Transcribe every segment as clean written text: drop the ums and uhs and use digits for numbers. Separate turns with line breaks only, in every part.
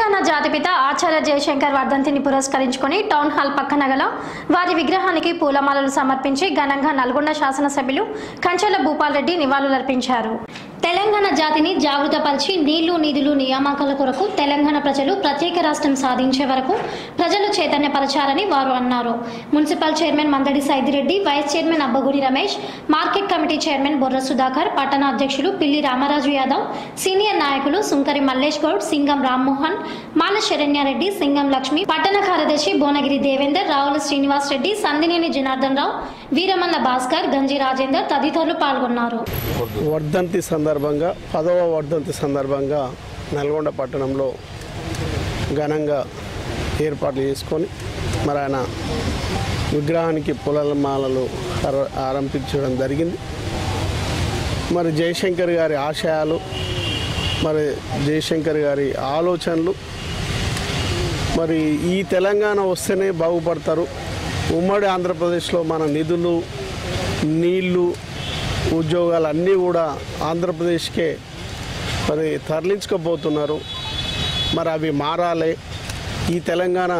తెలంగాణ జాతిపిత ఆచార్య జయశంకర్ వర్ధంతిని పురస్కరించుకొని టౌన్ హాల్ పక్కన గల వారి విగ్రహానికి పూలమాలలు సమర్పించి ఘనంగా నల్గొండ శాసనసభ్యులు కంచెల భూపాల్ రెడ్డి నివాళులర్పించారు. తెలంగాణ జాతిని జాగృతపరిచి నీళ్లు నిధులు నియామకాల కొరకు తెలంగాణ ప్రజలు ప్రత్యేక రాష్ట్రం సాధించే వరకు ప్రజలు చైతన్యపరచారని వారు అన్నారు. Municipal chairman Mandadi Saidireddy, vice chairman Abbagudi Ramesh, market committee chairman Borra Sudhakar, పట్టణ అధ్యక్షులు పిల్లి రామరాజు యాదవ్, సీనియర్ నాయకులు సుంకరి మల్లేష్ గౌడ్, సింగం రామ్మోహన్, మాల శరణ్యారెడ్డి, సింగం లక్ష్మి, పట్టణ కార్యదర్శి భువనగిరి దేవేందర్, రావుల శ్రీనివాస్ రెడ్డి, సందినేని జనార్దన్ రావు, వీరమల్ల భాస్కర్, గంజి రాజేందర్ తదితరులు పాల్గొన్నారు.
వర్ధంతి సందర్భంగా 10వ వర్ధంతి సందర్భంగా నల్గొండ పట్టణంలో ఘనంగా ఏర్పాట్లు చేసుకొని మరి ఆయన విగ్రహానికి పూలమాలలు ఆరంభించడం జరిగింది. మరి జయశంకర్ గారి ఆశయాలు, మరి జయశంకర్ గారి ఆలోచనలు, మరి ఈ తెలంగాణ వస్తేనే బాగుపడతారు, ఉమ్మడి ఆంధ్రప్రదేశ్లో మన నిధులు, నీళ్లు, ఉద్యోగాలు అన్నీ కూడా ఆంధ్రప్రదేశ్కే మరి తరలించుకోబోతున్నారు. మరి అవి మారాలి. ఈ తెలంగాణ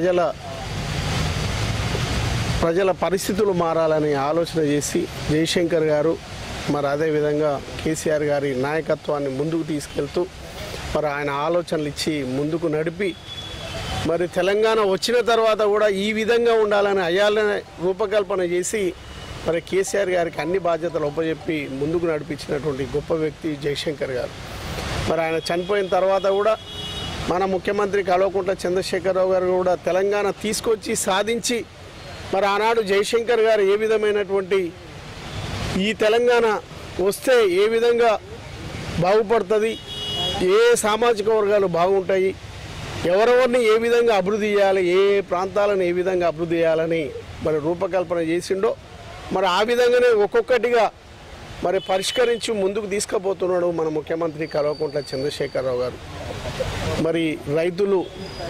ప్రజల పరిస్థితులు మారాలని ఆలోచన చేసి జయశంకర్ గారు మరి అదేవిధంగా కేసీఆర్ గారి నాయకత్వాన్ని ముందుకు తీసుకెళ్తూ మరి ఆయన ఆలోచనలు ఇచ్చి ముందుకు నడిపి మరి తెలంగాణ వచ్చిన తర్వాత కూడా ఈ విధంగా ఉండాలని అయ్యాలని రూపకల్పన చేసి మరి కేసీఆర్ గారికి అన్ని బాధ్యతలు ఒప్పజెప్పి ముందుకు నడిపించినటువంటి గొప్ప వ్యక్తి జయశంకర్ గారు. మరి ఆయన చనిపోయిన తర్వాత కూడా మన ముఖ్యమంత్రి కల్వకుంట్ల చంద్రశేఖరరావు గారు కూడా తెలంగాణ తీసుకొచ్చి సాధించి మరి ఆనాడు జయశంకర్ గారు ఏ విధమైనటువంటి ఈ తెలంగాణ వస్తే ఏ విధంగా బాగుపడుతుంది, ఏ సామాజిక వర్గాలు బాగుంటాయి, ఎవరెవరిని ఏ విధంగా అభివృద్ధి చేయాలి, ఏ ప్రాంతాలను ఏ విధంగా అభివృద్ధి చేయాలని మరి రూపకల్పన చేసిండో మరి ఆ విధంగానే ఒక్కొక్కటిగా మరి పరిష్కరించి ముందుకు తీసుకుపోతున్నాడు మన ముఖ్యమంత్రి కల్వకుంట్ల చంద్రశేఖరరావు గారు. మరి రైతులు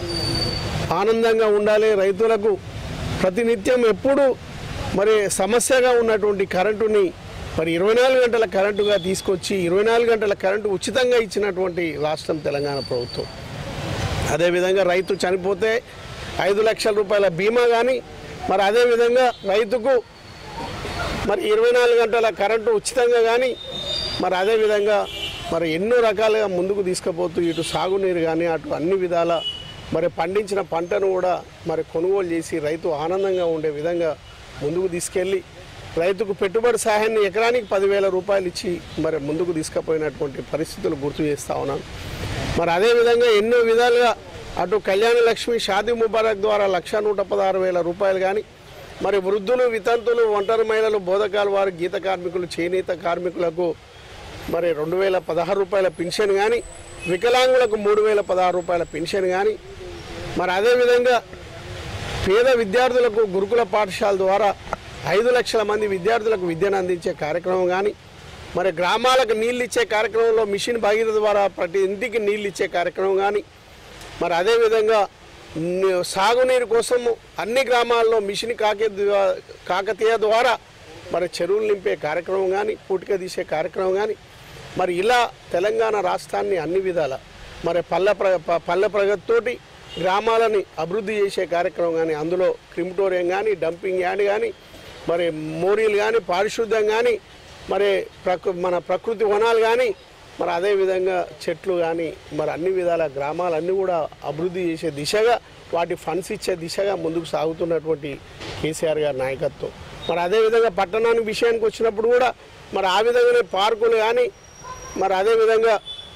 ఆనందంగా ఉండాలి, రైతులకు ప్రతినిత్యం ఎప్పుడు మరి సమస్యగా ఉన్నటువంటి కరెంటుని మరి 24 గంటల కరెంటుగా తీసుకొచ్చి 24 గంటల కరెంటు ఉచితంగా ఇచ్చినటువంటి రాష్ట్రం తెలంగాణ ప్రభుత్వం. అదేవిధంగా రైతు చనిపోతే 5 లక్షల రూపాయల బీమా కానీ మరి అదేవిధంగా రైతుకు మరి 24 గంటల కరెంటు ఉచితంగా కానీ మరి అదేవిధంగా మరి ఎన్నో రకాలుగా ముందుకు తీసుకుపోతూ ఇటు సాగునీరు కానీ అటు అన్ని విధాల మరి పండించిన పంటను కూడా మరి కొనుగోలు చేసి రైతు ఆనందంగా ఉండే విధంగా ముందుకు తీసుకెళ్ళి రైతుకు పెట్టుబడి సహాయాన్ని ఎకరానికి 10,000 రూపాయలు ఇచ్చి మరి ముందుకు తీసుకుపోయినటువంటి పరిస్థితులు గుర్తు చేస్తూ ఉన్నాను. మరి అదేవిధంగా ఎన్నో విధాలుగా అటు కళ్యాణ లక్ష్మి, షాదీ ముబారక్ ద్వారా 1,116,000 రూపాయలు కానీ మరి వృద్ధులు, వితంతులు, ఒంటరి మహిళలు, బోధకాల వారు, గీత కార్మికులు, చేనేత కార్మికులకు మరి 2,016 రూపాయల పెన్షన్ కానీ, వికలాంగులకు 3,016 రూపాయల పెన్షన్ కానీ మరి అదేవిధంగా పేద విద్యార్థులకు గురుకుల పాఠశాల ద్వారా 5 లక్షల మంది విద్యార్థులకు విద్యను అందించే కార్యక్రమం కానీ మరి గ్రామాలకు నీళ్ళు ఇచ్చే కార్యక్రమంలో మిషన్ భగీరథ ద్వారా ప్రతి ఇంటికి నీళ్ళు ఇచ్చే కార్యక్రమం కానీ మరి అదేవిధంగా సాగునీరు కోసము అన్ని గ్రామాల్లో మిషన్ కాకతీయ ద్వారా మరి చెరువులు నింపే కార్యక్రమం కానీ, పూటిక తీసే కార్యక్రమం కానీ మరి ఇలా తెలంగాణ రాష్ట్రాన్ని అన్ని విధాల మరి పల్లె ప్రగతితోటి గ్రామాలని అభివృద్ధి చేసే కార్యక్రమం కానీ, అందులో క్రిమిటోరియం కానీ, డంపింగ్ యార్డ్ కానీ మరి మోరీలు కానీ, పారిశుద్ధ్యం కానీ మరి మన ప్రకృతి వనాలు కానీ మరి అదేవిధంగా చెట్లు కానీ మరి అన్ని విధాల గ్రామాలన్నీ కూడా అభివృద్ధి చేసే దిశగా వాటి ఫండ్స్ ఇచ్చే దిశగా ముందుకు సాగుతున్నటువంటి కేసీఆర్ గారి నాయకత్వం. మరి అదేవిధంగా పట్టణానికి విషయానికి వచ్చినప్పుడు కూడా మరి ఆ విధంగానే పార్కులు కానీ మరి అదేవిధంగా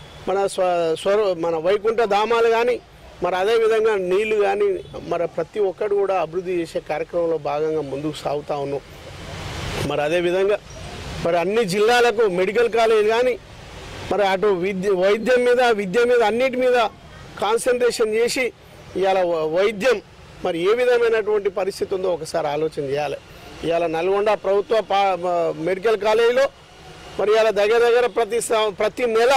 మన వైకుంఠ ధామాలు కానీ మరి అదేవిధంగా నీళ్లు కానీ మరి ప్రతి ఒక్కటి కూడా అభివృద్ధి చేసే కార్యక్రమంలో భాగంగా ముందుకు సాగుతూ ఉన్నాం. మరి అదేవిధంగా మరి అన్ని జిల్లాలకు మెడికల్ కాలేజ్ కానీ మరి అటు విద్య మీద అన్నిటి మీద కాన్సన్ట్రేషన్ చేసి ఇవాళ వైద్యం మరి ఏ విధమైనటువంటి పరిస్థితి ఉందో ఒకసారి ఆలోచన చేయాలి. ఇవాళ నల్గొండ ప్రభుత్వ మెడికల్ కాలేజీలో మరి ఇవాళ దగ్గర ప్రతి నెల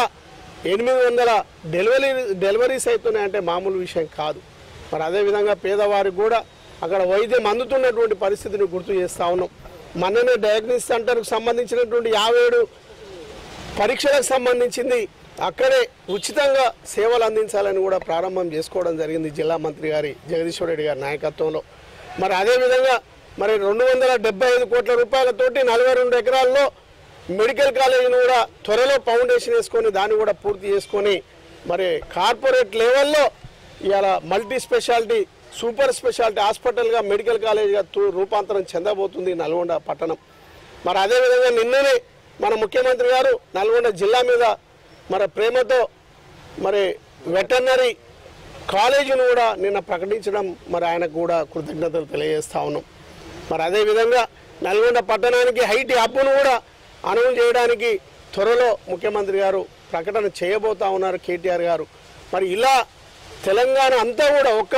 800 డెలివరీస్ అవుతున్నాయంటే మామూలు విషయం కాదు. మరి అదేవిధంగా పేదవారికి కూడా అక్కడ వైద్యం అందుతున్నటువంటి పరిస్థితిని గుర్తు చేస్తూ ఉన్నాం. మొన్ననే డయాగ్నోసిస్ సెంటర్కు సంబంధించినటువంటి 57 పరీక్షలకు సంబంధించింది అక్కడే ఉచితంగా సేవలు అందించాలని కూడా ప్రారంభం చేసుకోవడం జరిగింది జిల్లా మంత్రి గారి జగదీశ్వర్ రెడ్డి గారి నాయకత్వంలో. మరి అదేవిధంగా మరి 275 కోట్ల రూపాయలతోటి 42 ఎకరాల్లో మెడికల్ కాలేజీని కూడా త్వరలో ఫౌండేషన్ వేసుకొని దాన్ని కూడా పూర్తి చేసుకొని మరి కార్పొరేట్ లెవెల్లో ఇవాళ మల్టీ స్పెషాలిటీ సూపర్ స్పెషాలిటీ హాస్పిటల్గా మెడికల్ కాలేజ్గా రూపాంతరం చెందబోతుంది నల్గొండ పట్టణం. మరి అదేవిధంగా నిన్ననే మన ముఖ్యమంత్రి గారు నల్గొండ జిల్లా మీద మరి ప్రేమతో మరి వెటర్నరీ కాలేజీని కూడా నిన్న ప్రకటించడం మరి ఆయనకు కూడా కృతజ్ఞతలు తెలియజేస్తా ఉన్నాం. మరి అదేవిధంగా నల్గొండ పట్టణానికి హైటీ హబ్బును కూడా అనౌన్స్ చేయడానికి త్వరలో ముఖ్యమంత్రి గారు ప్రకటన చేయబోతా ఉన్నారు కేటీఆర్ గారు. మరి ఇలా తెలంగాణ అంతా కూడా ఒక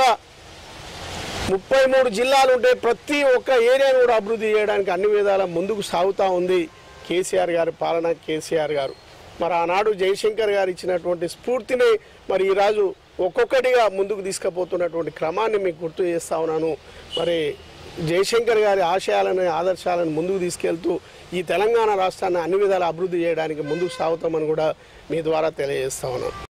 33 జిల్లాలు ఉంటే ప్రతి ఒక్క ఏరియాను కూడా అభివృద్ధి చేయడానికి అన్ని విధాల ముందుకు సాగుతూ ఉంది కేసీఆర్ గారి పాలన, కేసీఆర్ గారు. మరి ఆనాడు జయశంకర్ గారు ఇచ్చినటువంటి స్ఫూర్తిని మరి ఈరోజు ఒక్కొక్కటిగా ముందుకు తీసుకుపోతున్నటువంటి క్రమాన్ని మీకు గుర్తు చేస్తా ఉన్నాను. మరి జయశంకర్ గారి ఆశయాలను ఆదర్శాలను ముందుకు తీసుకెళ్తూ ఈ తెలంగాణ రాష్ట్రాన్ని అన్ని విధాల అభివృద్ధి చేయడానికి ముందుకు సాగుతామని కూడా మీ ద్వారా తెలియజేస్తా ఉన్నాను.